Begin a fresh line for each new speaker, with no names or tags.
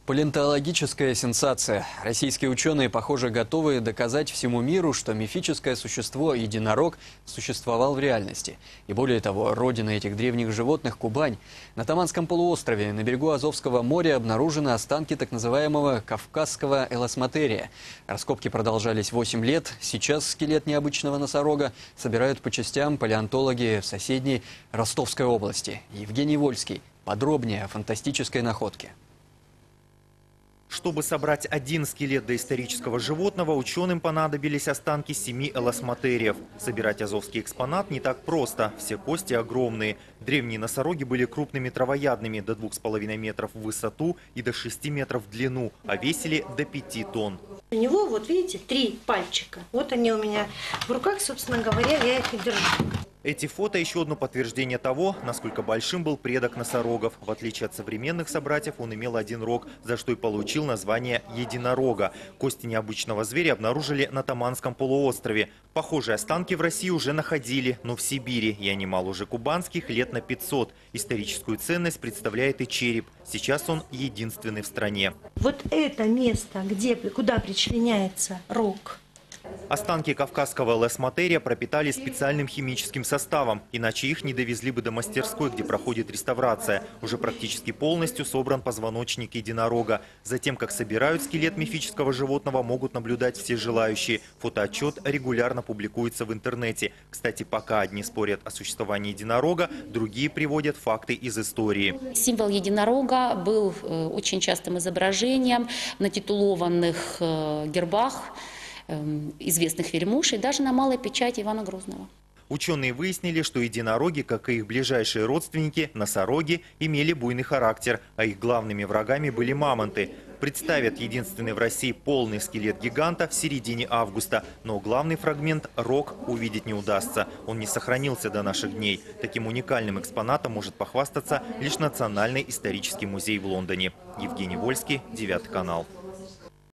Палеонтологическая сенсация. Российские ученые, похоже, готовы доказать всему миру, что мифическое существо единорог существовал в реальности. И более того, родина этих древних животных – Кубань. На Таманском полуострове на берегу Азовского моря обнаружены останки так называемого кавказского эласматерия. Раскопки продолжались 8 лет. Сейчас скелет необычного носорога собирают по частям палеонтологи в соседней Ростовской области. Евгений Вольский. Подробнее о фантастической находке.
Чтобы собрать один скелет доисторического животного, ученым понадобились останки 7 эласматериев. Собирать азовский экспонат не так просто. Все кости огромные. Древние носороги были крупными травоядными, до 2,5 метров в высоту и до 6 метров в длину, а весили до 5 тонн.
У него, вот видите, 3 пальчика. Вот они у меня в руках, собственно говоря, я их и держу.
Эти фото – еще одно подтверждение того, насколько большим был предок носорогов. В отличие от современных собратьев, он имел один рог, за что и получил название единорога. Кости необычного зверя обнаружили на Таманском полуострове. Похожие останки в России уже находили, но в Сибири. Я немало уже кубанских, лет на 500. Историческую ценность представляет и череп. Сейчас он единственный в стране.
Вот это место, куда причленяется рог.
Останки кавказского эласматерия пропитали специальным химическим составом, иначе их не довезли бы до мастерской, где проходит реставрация. Уже практически полностью собран позвоночник единорога. Затем, как собирают скелет мифического животного, могут наблюдать все желающие. Фотоотчет регулярно публикуется в интернете. Кстати, пока одни спорят о существовании единорога, другие приводят факты из истории.
Символ единорога был очень частым изображением на титулованных гербах известных вельмож и даже на малой печати Ивана Грозного.
Ученые выяснили, что единороги, как и их ближайшие родственники, носороги, имели буйный характер, а их главными врагами были мамонты. Представят единственный в России полный скелет гиганта в середине августа, но главный фрагмент – рог – увидеть не удастся. Он не сохранился до наших дней. Таким уникальным экспонатом может похвастаться лишь Национальный исторический музей в Лондоне. Евгений Вольский, 9 канал.